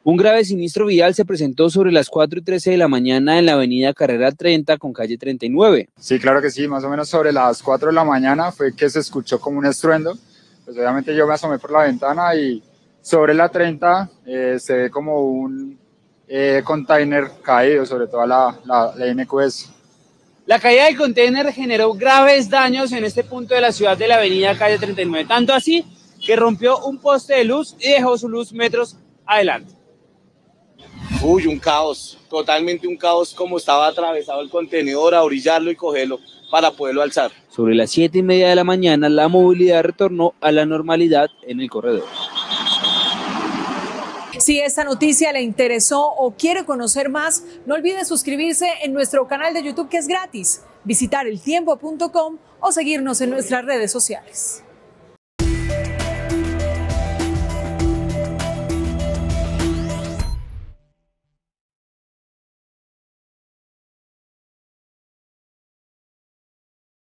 Un grave siniestro vial se presentó sobre las 4:13 de la mañana en la avenida Carrera 30 con calle 39. Sí, claro que sí, más o menos sobre las 4 de la mañana fue que se escuchó como un estruendo. Pues obviamente yo me asomé por la ventana y sobre la 30 se ve como un container caído sobre toda la NQS. La caída del container generó graves daños en este punto de la ciudad de la avenida calle 39, tanto así que rompió un poste de luz y dejó su luz metros adelante. Uy, un caos, totalmente un caos, como estaba atravesado el contenedor, a orillarlo y cogerlo para poderlo alzar. Sobre las 7:30 de la mañana, la movilidad retornó a la normalidad en el corredor. Si esta noticia le interesó o quiere conocer más, no olvide suscribirse en nuestro canal de YouTube, que es gratis, visitar eltiempo.com o seguirnos en nuestras redes sociales.